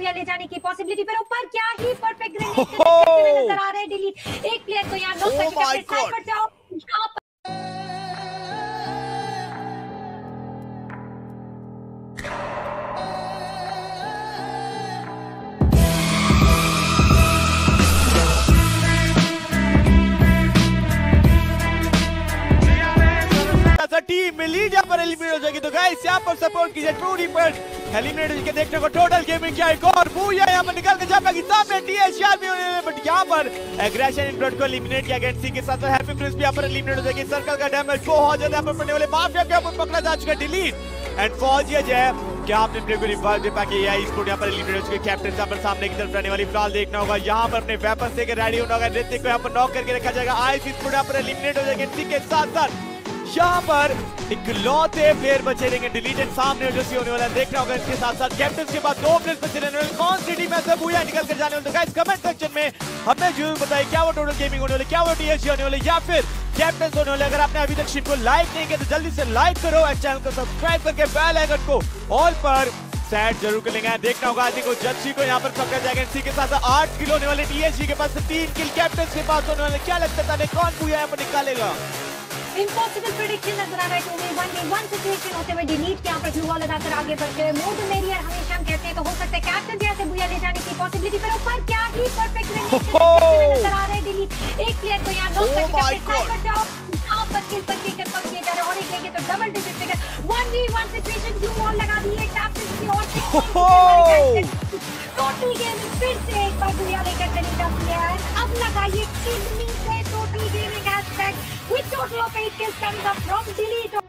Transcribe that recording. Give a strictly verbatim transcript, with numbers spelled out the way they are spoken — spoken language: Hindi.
बुया ले जाने की पॉसिबिलिटी, पर ऊपर क्या ही परफेक्ट ग्रेनेड नजर आ रहे हैं। डिलीट एक प्लेयर को यहाँ नॉक करके अपने साइड पर जाओ। यहाँ पर टीम मिली जहाँ पर एलिमिनेट हो जाएगी। तो गाइस यहाँ पर सपोर्ट कीजिए ट्रूडी पर एलिमिनेट के देखने को टोटल गेमिंग क्या एक और बुया यहाँ पर निकल के जाएगी सामने टीएसआर भी होने, बट यहाँ पर एग्रेशन इन ब्लड को एलिमिनेट किया गया। सी के साथ हैप्पी प्रिंस भी यहाँ पर एलिमिनेट हो जाएगी। सर्कल का डैमेज बहुत ज्यादा यहाँ पर पड़ने वाले माफिया के ऊपर पकड़ा जा चुका है डिलीट एंड फौजिया जो है क्या आपने प्ले को रिवाइव दे पाके या स्पोर्ट यहाँ पर एलिमिनेट हो चुके। कैप्टन यहाँ पर सामने की तरफ रहने वाली फिलहाल देखना होगा। यहाँ पर अपने वेपन से रेडी होना होगा। ऋतिक को यहाँ पर नॉक करके रखा जाएगा। आईसी स्पोर्ट यहाँ पर एलिमिनेट हो जाएगी। इसी के साथ साथ यहाँ पर इकलौते प्लेयर बचे रहेंगे। डिलीटेड सामने जो सी होने वाला है देखना होगा। इसके साथ साथ कैप्टन के बाद दो प्लेयर्स बचे रहने वाले। कौन सी टीम ऐसे बुया निकल कर जाने वाले? गाइस कमेंट सेक्शन में हमें जरूर बताइए क्या वो टोटल गेमिंग होने वाले, क्या वो टीएसजी होने वाले या फिर कैप्टन होने वाले। अगर आपने अभी तक स्ट्रीम को लाइक नहीं किया तो जल्दी से लाइक करो और चैनल को सब्सक्राइब करके बेल आइकन को ऑल पर सेट जरूर कर लेंगे। देखना होगा आदि को जज्जी को यहाँ पर पकड़ा जाएगा। इसी के साथ आठ किलो होने वाले टीएसजी के पास तीन किल कैप्टन के पास होने वाले। क्या लगता है कौन बुया यहाँ पर निकालेगा? इम्पॉसिबल प्रेडिक्शन नजर आ रहा है। Two V one V one situation होते हुए डिलीट के यहाँ पर ग्लू वॉल लगाकर आगे बढ़ते हुए मोर द मेरियर हमेशा हम कहते हैं। तो हो सकता है कैप्टन जैसे बुया ले जाने की पॉसिबिलिटी, पर ऊपर क्या ही परफेक्ट नजर आ रहा है। डिलीट एक प्लेयर को यहाँ नॉक करके अपने साइड पर जाओ। यहाँ पर किल पर किल कर किए जा रहे हैं और एक लेंगे तो double digit figure one V one situation glue wall लगा दी है कैप्टन की ओर से। टोटल गेमिंग फिर से एक बार बुया लेकर चली जाती है। अब लगाइए किडनी से total gaming hashtag with total of eight kills coming up from Delete.